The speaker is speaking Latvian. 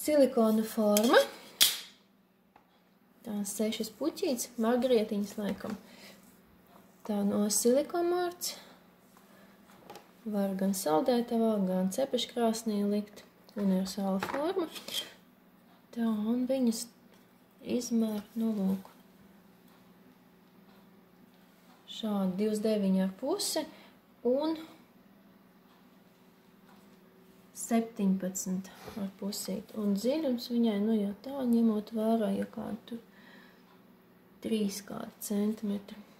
silikona forma. Tās 6 puķītes, margarietiņas laikam. Tā no silikomārts. Var gan saldētavā, gan cepeškrāsnī likt. Universāla forma. Tā, un viņas izmēr, nu lūk. Šādi 29,5 un 17,5. Un dziļums viņai, nu jau tā, ņemot vērā, ja kādu tur 3 centimetri.